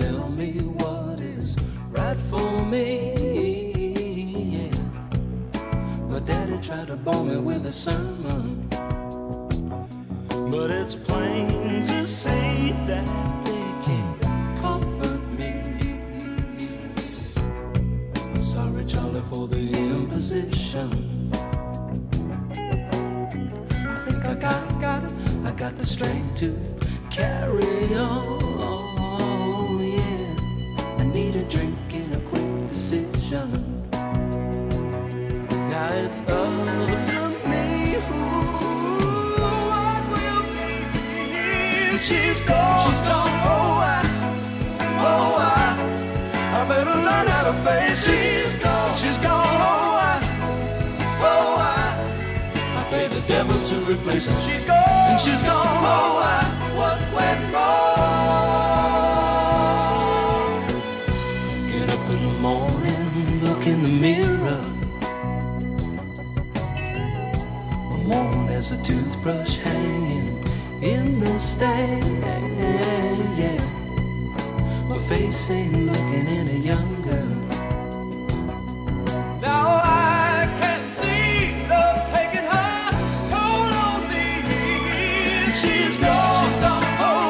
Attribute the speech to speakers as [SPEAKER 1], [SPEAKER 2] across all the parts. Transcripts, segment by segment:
[SPEAKER 1] tell me what is right for me. Yeah. My daddy tried to bore me with a sermon, but it's plain to see that they can't comfort me. Sorry, Charlie, for the imposition. I think I got the strength to carry on. Yeah, I need a drink and a quick decision. Now it's up to me who I will be. She's gone. She's gone. I better learn how to face it. She's gone. She's gone. I pay the devil to replace her. She's gone. And she's gone. What went wrong? Get up in the morning, look in the mirror. I'm worn as a toothbrush hanging in the stand. Yeah. My face ain't looking any younger. Now I can see love taking her toll on me. She's gone. She's gone.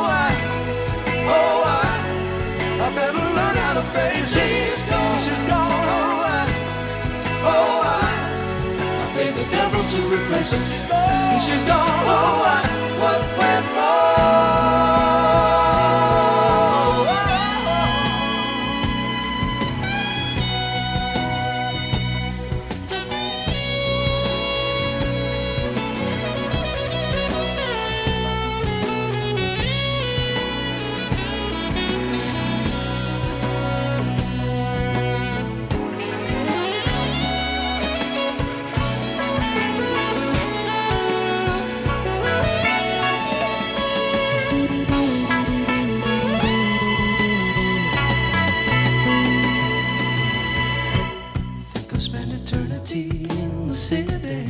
[SPEAKER 1] I better learn how to face it. She's gone. She's gone. I pay the devil to replace her. And she's gone. What went wrong? Spend eternity in the city.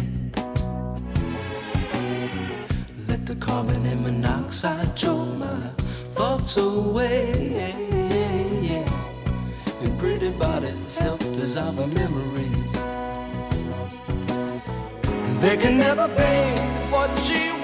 [SPEAKER 1] Let the carbon and monoxide choke my thoughts away. And pretty bodies help dissolve our memories. They can never be what she